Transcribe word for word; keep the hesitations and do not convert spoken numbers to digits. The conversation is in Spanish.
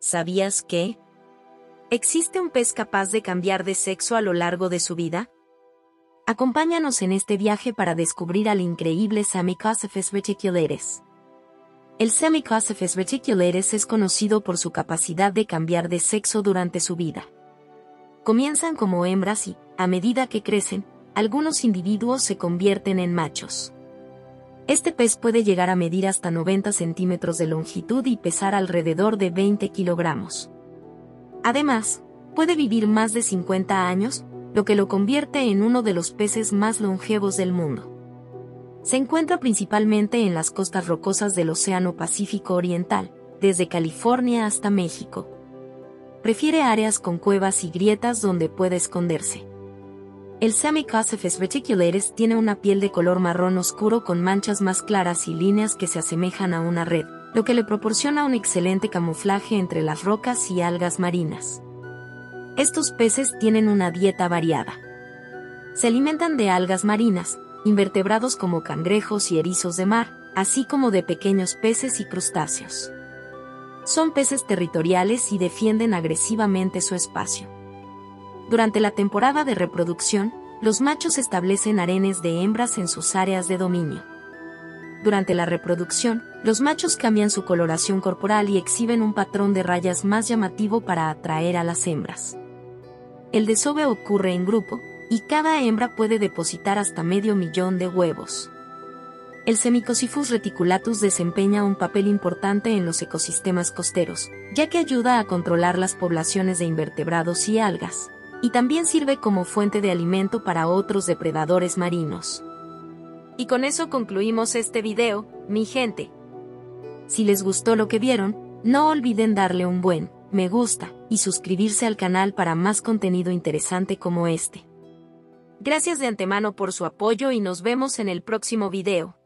¿Sabías que existe un pez capaz de cambiar de sexo a lo largo de su vida? Acompáñanos en este viaje para descubrir al increíble Samicosaphus reticulatus. El Samicosaphus reticulatus es conocido por su capacidad de cambiar de sexo durante su vida. Comienzan como hembras y, a medida que crecen, algunos individuos se convierten en machos. Este pez puede llegar a medir hasta noventa centímetros de longitud y pesar alrededor de veinte kilogramos. Además, puede vivir más de cincuenta años, lo que lo convierte en uno de los peces más longevos del mundo. Se encuentra principalmente en las costas rocosas del Océano Pacífico Oriental, desde California hasta México. Prefiere áreas con cuevas y grietas donde puede esconderse. El Samicosaphus reticulatus tiene una piel de color marrón oscuro con manchas más claras y líneas que se asemejan a una red, lo que le proporciona un excelente camuflaje entre las rocas y algas marinas. Estos peces tienen una dieta variada. Se alimentan de algas marinas, invertebrados como cangrejos y erizos de mar, así como de pequeños peces y crustáceos. Son peces territoriales y defienden agresivamente su espacio. Durante la temporada de reproducción, los machos establecen harenes de hembras en sus áreas de dominio. Durante la reproducción, los machos cambian su coloración corporal y exhiben un patrón de rayas más llamativo para atraer a las hembras. El desove ocurre en grupo, y cada hembra puede depositar hasta medio millón de huevos. El Samicosaphus reticulatus desempeña un papel importante en los ecosistemas costeros, ya que ayuda a controlar las poblaciones de invertebrados y algas, y también sirve como fuente de alimento para otros depredadores marinos. Y con eso concluimos este video, mi gente. Si les gustó lo que vieron, no olviden darle un buen me gusta y suscribirse al canal para más contenido interesante como este. Gracias de antemano por su apoyo y nos vemos en el próximo video.